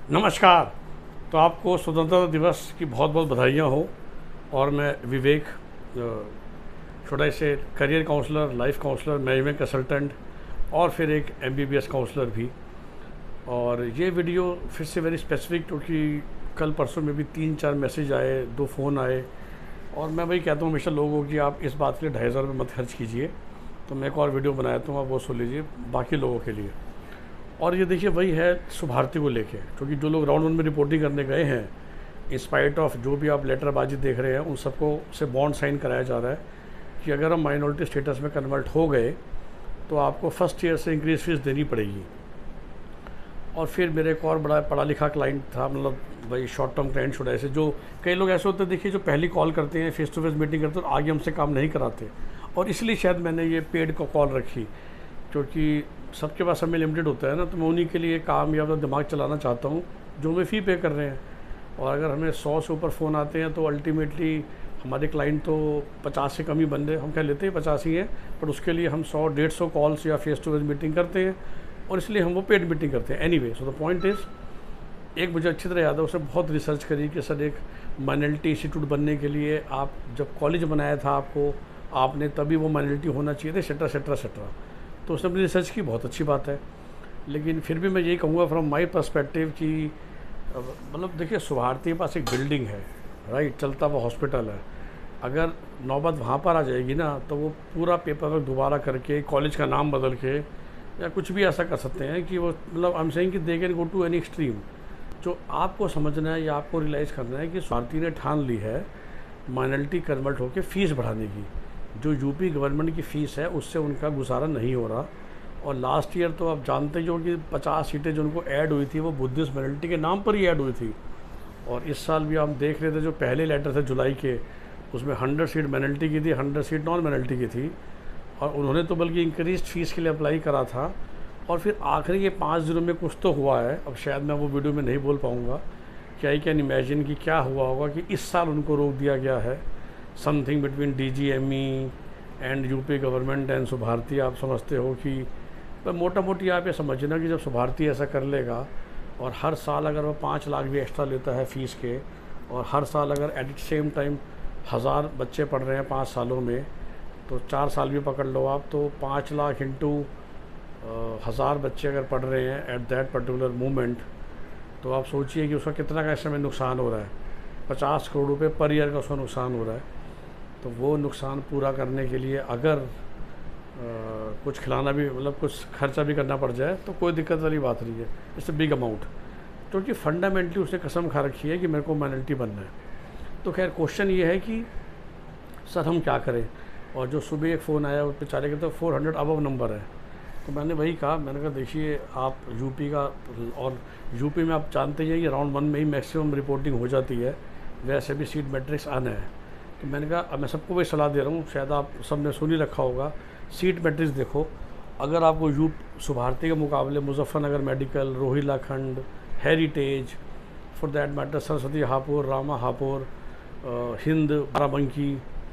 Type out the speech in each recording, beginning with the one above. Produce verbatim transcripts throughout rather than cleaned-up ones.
नमस्कार। तो आपको स्वतंत्रता दिवस की बहुत बहुत बधाइयाँ हो। और मैं विवेक, छोटा से career counsellor, life counsellor, management consultant और फिर एक एमबीबीएस काउंसलर भी। और ये वीडियो फिर से वेरी स्पेसिफिक, क्योंकि कल परसों में भी तीन चार मैसेज आए, दो फ़ोन आए, और मैं वही कहता हूँ हमेशा लोगों को कि आप इस बात के लिए ढाई हज़ार रुपये मत खर्च कीजिए। तो मैं एक और वीडियो बनाया तो आप वो सुन लीजिए बाकी लोगों के लिए। और ये देखिए वही है शुभारती को लेके, क्योंकि जो लोग राउंड वन में रिपोर्टिंग करने गए हैं, इंस्पाइट ऑफ जो भी आप लेटरबाजी देख रहे हैं, उन सबको से बॉन्ड साइन कराया जा रहा है कि अगर हम माइनॉरिटी स्टेटस में कन्वर्ट हो गए तो आपको फर्स्ट ईयर से इंक्रीज फीस देनी पड़ेगी। और फिर मेरे एक और बड़ा पढ़ा लिखा क्लाइंट था, मतलब भाई शॉर्ट टर्म क्लाइंट छोड़ा ऐसे, जो कई लोग ऐसे होते हैं देखिए जो पहली कॉल करते हैं, फेस टू फेस मीटिंग करते हैं, तो आगे हमसे काम नहीं कराते। और इसलिए शायद मैंने ये पेड को कॉल रखी, क्योंकि सबके पास समय लिमिटेड होता है ना, तो मैं उन्हीं के लिए काम या अपना दिमाग चलाना चाहता हूँ जो हमें फ़ी पे कर रहे हैं। और अगर हमें सौ से ऊपर फ़ोन आते हैं तो अल्टीमेटली हमारे क्लाइंट तो पचास से कम ही बंदे हम कह लेते हैं, पचास ही हैं, पर उसके लिए हम सौ डेढ़ सौ कॉल्स या फेस टू फेस मीटिंग करते हैं, और इसलिए हम वो पेड मीटिंग करते हैं। Anyway, so the point is, एक मुझे अच्छी तरह याद है, उसने बहुत रिसर्च करी कि सर एक माइनॉरिटी इंस्टीट्यूट बनने के लिए आप जब कॉलेज बनाया था आपको, आपने तभी वो माइनॉरिटी होना चाहिए था, सेट्रा सेट्रा सेट्रा। तो उसने अपनी रिसर्च की, बहुत अच्छी बात है। लेकिन फिर भी मैं यही कहूँगा फ्रॉम माय पर्सपेक्टिव कि मतलब देखिए शुभारती के पास एक बिल्डिंग है, राइट, चलता हुआ हॉस्पिटल है। अगर नौबत वहाँ पर आ जाएगी ना, तो वो पूरा पेपर वर्क दोबारा करके, कॉलेज का नाम बदल के, या कुछ भी ऐसा कर सकते हैं कि वो, मतलब आई एम सेइंग कि they can go to any extreme. जो आपको समझना है या आपको रियलाइज़ करना है कि शुभारती ने ठान ली है माइनॉरिटी कन्वर्ट होकर फ़ीस बढ़ाने की। जो यूपी गवर्नमेंट की फ़ीस है उससे उनका गुजारा नहीं हो रहा। और लास्ट ईयर तो आप जानते ही हो कि पचास सीटें जो उनको ऐड हुई थी वो बुद्धिस्ट माइनॉरिटी के नाम पर ही ऐड हुई थी। और इस साल भी आप देख रहे थे, जो पहले लेटर थे जुलाई के, उसमें हंड्रेड सीट माइनॉरिटी की थी, हंड्रेड सीट नॉन माइनॉरिटी की थी। और उन्होंने तो बल्कि इंक्रीज फीस के लिए अप्लाई करा था। और फिर आखिरी के पाँच दिनों में कुछ तो हुआ है, अब शायद मैं वो वीडियो में नहीं बोल पाऊँगा, क्या आई कैन इमेजिन कि क्या हुआ होगा कि इस साल उनको रोक दिया गया है। Something between D G M E and UP government and Subharti. आप समझते हो कि पर मोटा मोटी आप ये समझना कि जब शुभारती ऐसा कर लेगा, और हर साल अगर वो पाँच लाख भी एक्स्ट्रा लेता है फ़ीस के, और हर साल अगर एट द सेम टाइम हज़ार बच्चे पढ़ रहे हैं पाँच सालों में, तो चार साल भी पकड़ लो आप, तो पाँच लाख इंटू हज़ार बच्चे अगर पढ़ रहे हैं एट दैट पर्टिकुलर मोमेंट, तो आप सोचिए कि उसका कितना का ऐसे में नुकसान हो रहा है। पचास करोड़ रुपए पर ईयर का उसका नुकसान हो रहा है। तो वो नुकसान पूरा करने के लिए अगर आ, कुछ खिलाना भी, मतलब कुछ खर्चा भी करना पड़ जाए, तो कोई दिक्कत वाली बात नहीं है। इट्स अ बिग अमाउंट, क्योंकि फंडामेंटली उसने कसम खा रखी है कि मेरे को माइनॉरिटी बनना है। तो खैर क्वेश्चन ये है कि सर हम क्या करें। और जो सुबह एक फ़ोन आया, उस बेचारे के तो फोर हंड्रेड अबव नंबर है। तो मैंने वही कहा, मैंने कहा देखिए आप यूपी का, और यूपी में आप जानते ही हैं कि राउंड वन में ही मैक्सिमम रिपोर्टिंग हो जाती है, वैसे भी सीट मैट्रिक्स आना है। तो मैंने कहा, अब मैं सबको वही सलाह दे रहा हूँ, शायद आप सब ने सुन ही रखा होगा, सीट मैट्रिक्स देखो। अगर आपको यू शुभारती के मुकाबले Muzaffarnagar medical, Rohilkhand, heritage, for that matter Saraswati Hapur, Rama Hapur, Hind Barabanki,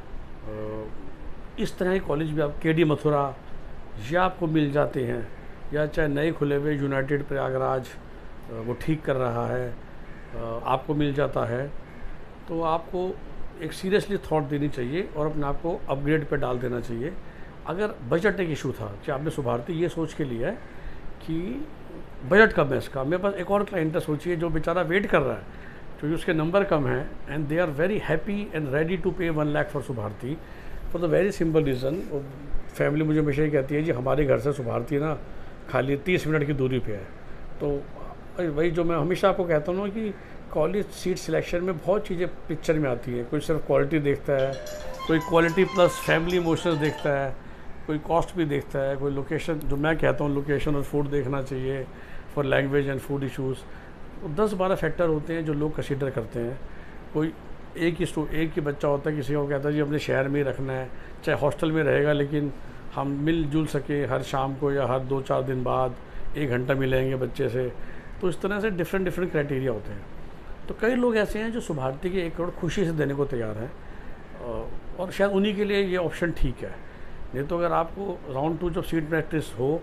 इस तरह के कॉलेज भी आप, के डी मथुरा, ये आपको मिल जाते हैं। या चाहे नए खुले हुए यूनाइटेड प्रयागराज, वो ठीक कर रहा है, आपको मिल जाता है। तो आपको एक सीरियसली थॉट देनी चाहिए और अपने आप को अपग्रेड पे डाल देना चाहिए। अगर बजट एक इशू था कि आपने शुभारती ये सोच के लिया है कि बजट कम है इसका, मेरे पास एक और क्लाइंट है, सोचिए, जो बेचारा वेट कर रहा है क्योंकि उसके नंबर कम हैं, and they are very happy and ready to pay one lakh for Subharti, for the very simple reason. Family मुझे हमेशा ही कहती है जी हमारे घर से शुभारती ना खाली तीस मिनट की दूरी पे है। तो वही जो मैं हमेशा आपको कहता हूँ ना कि कॉलेज सीट सिलेक्शन में बहुत चीज़ें पिक्चर में आती हैं। कोई सिर्फ क्वालिटी देखता है, कोई क्वालिटी प्लस फैमिली इमोशंस देखता है, कोई कॉस्ट भी देखता है, कोई लोकेशन, जो मैं कहता हूँ लोकेशन और फूड देखना चाहिए for language and food issues. दस बारह फैक्टर होते हैं जो लोग कंसीडर करते हैं। कोई एक ही स्टू एक ही बच्चा होता है, किसी को कहता है जी अपने शहर में ही रखना है, चाहे हॉस्टल में रहेगा, लेकिन हम मिलजुल सके हर शाम को या हर दो चार दिन बाद एक घंटा मिलेंगे बच्चे से। तो इस तरह से डिफरेंट डिफरेंट क्राइटेरिया होते हैं। तो कई लोग ऐसे हैं जो शुभारती के एक करोड़ खुशी से देने को तैयार हैं, और शायद उन्हीं के लिए ये ऑप्शन ठीक है। नहीं तो अगर आपको राउंड टू जब सीट प्रैक्टिस हो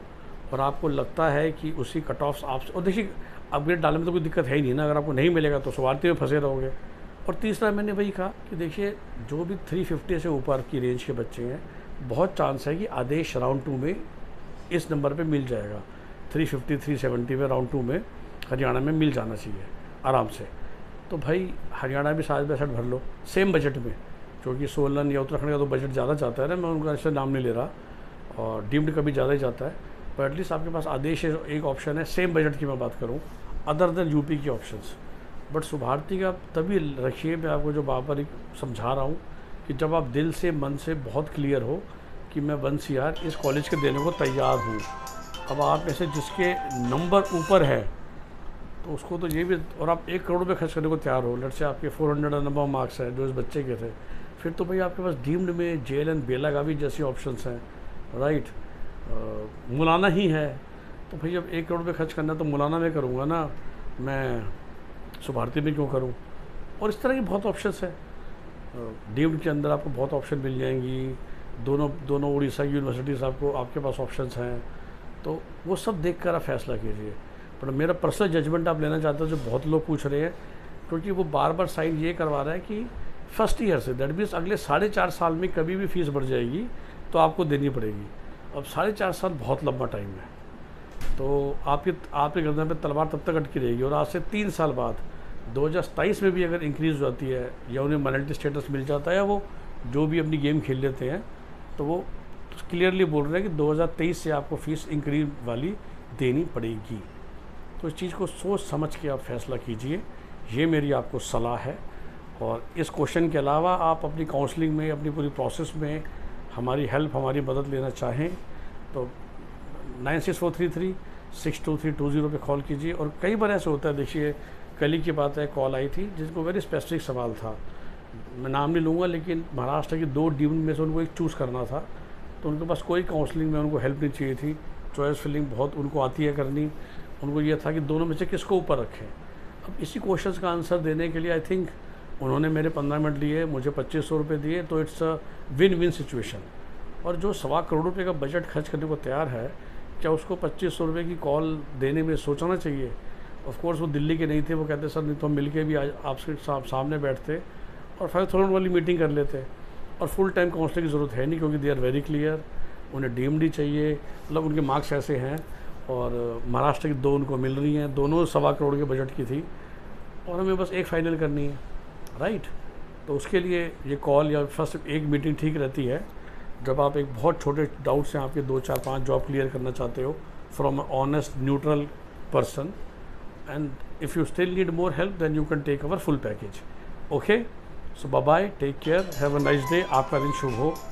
और आपको लगता है कि उसी कट ऑफ्स आप, और देखिए अपग्रेड डालने में तो कोई दिक्कत है ही नहीं ना, अगर आपको नहीं मिलेगा तो स्वार्थी में फंसे रहोगे। और तीसरा मैंने वही कहा कि देखिए जो भी थ्री फिफ्टी से ऊपर की रेंज के बच्चे हैं, बहुत चांस है कि आदेश राउंड टू में इस नंबर पे मिल जाएगा। थ्री फिफ्टी थ्री सेवेंटी में राउंड टू में हरियाणा में मिल जाना चाहिए आराम से। तो भाई हरियाणा भी साठ पैंसठ भर लो सेम बजट में, क्योंकि सोलन या उत्तराखंड का तो बजट ज़्यादा जाता है ना, मैं उनका ऐसे नाम नहीं ले रहा, और डीम्ड का भी ज़्यादा ही जाता है, पर एटलीस्ट आपके पास आदेश एक ऑप्शन है सेम बजट की मैं बात करूँ, अदर देन यूपी की ऑप्शंस। बट सुभारती का तभी रखिए, मैं आपको जो बार बार एक समझा रहा हूँ कि जब आप दिल से मन से बहुत क्लियर हो कि मैं वन सी आर इस कॉलेज के देने को तैयार हूँ। अब आप में से जिसके नंबर ऊपर है तो उसको तो ये भी, और आप एक करोड़ रुपये खर्च करने को तैयार हो, लट से आपके फोर हंड्रेड नंबर मार्क्स हैं जो इस बच्चे के थे, फिर तो भाई आपके पास डीम्ड में जेल एंड बेलागावी जैसी ऑप्शंस हैं, राइट, मुलाना ही है। तो भाई अब एक करोड़ रुपये खर्च करना है तो मुलाना में करूँगा ना, मैं सुभारती में क्यों करूँ। और इस तरह की बहुत ऑप्शंस है, डीम्ड के अंदर आपको बहुत ऑप्शन मिल जाएंगी, दोनों दोनों उड़ीसा की यूनिवर्सिटीज़ आपको आपके पास ऑप्शंस हैं, तो वो सब देख कर आप फैसला कीजिए। पर मेरा पर्सनल जजमेंट आप लेना चाहते हो, जो बहुत लोग पूछ रहे हैं, क्योंकि वो बार बार साइन ये करवा रहा है कि फर्स्ट ईयर से, दैट मीन्स अगले साढ़े चार साल में कभी भी फीस बढ़ जाएगी तो आपको देनी पड़ेगी। अब साढ़े चार साल बहुत लंबा टाइम है, तो आपके आपके गर्दन पे तलवार तब तक अटकी रहेगी। और आज से तीन साल बाद दो हज़ार सताईस में भी अगर इंक्रीज़ हो जाती है या उन्हें माइनॉरिटी स्टेटस मिल जाता है, या वो जो भी अपनी गेम खेल लेते हैं, तो वो क्लियरली बोल रहे हैं कि दो हज़ार तेईस से आपको फ़ीस इंक्रीज वाली देनी पड़ेगी। तो इस चीज़ को सोच समझ के आप फैसला कीजिए, ये मेरी आपको सलाह है। और इस क्वेश्चन के अलावा आप अपनी काउंसलिंग में, अपनी पूरी प्रोसेस में हमारी हेल्प, हमारी मदद लेना चाहें तो nine six four three three six two three two zero पे कॉल कीजिए। और कई बार ऐसे होता है, देखिए कल ही की बात है, कॉल आई थी जिसको वेरी स्पेसिफिक सवाल था, मैं नाम नहीं लूँगा, लेकिन महाराष्ट्र की दो डीम्ड में से उनको एक चूज़ करना था, तो उनके पास कोई काउंसलिंग में उनको हेल्प नहीं चाहिए थी, चॉइस फिलिंग बहुत उनको आती है करनी, उनको ये था कि दोनों में से किसको ऊपर रखें। अब इसी क्वेश्चन का आंसर देने के लिए आई थिंक उन्होंने मेरे पंद्रह मिनट लिए, मुझे पच्चीस सौ रुपये दिए, तो it's a win win situation. और जो सवा करोड़ रुपये का बजट खर्च करने को तैयार है, क्या उसको पच्चीस सौ रुपये की कॉल देने में सोचना चाहिए। ऑफ कोर्स वो दिल्ली के नहीं थे, वो कहते सर नहीं तो हम मिल के भी आपसे सामने बैठते और फाइव थाउजेंड वाली मीटिंग कर लेते, और फुल टाइम काउंसलिंग की ज़रूरत है नहीं, क्योंकि दे आर वेरी क्लियर, उन्हें डीएमडी चाहिए, मतलब उनके मार्क्स ऐसे हैं, और महाराष्ट्र की दो उनको मिल रही हैं, दोनों सवा करोड़ के बजट की थी, और हमें बस एक फाइनल करनी है, राइट। तो उसके लिए ये कॉल या फर्स्ट एक मीटिंग ठीक रहती है, जब आप एक बहुत छोटे डाउट्स हैं आपके, दो चार पांच जॉब क्लियर करना चाहते हो from a honest neutral person, and if you still need more help then you can take our full package. Okay, so bye bye, take care, have a nice day, आपका दिन शुभ हो।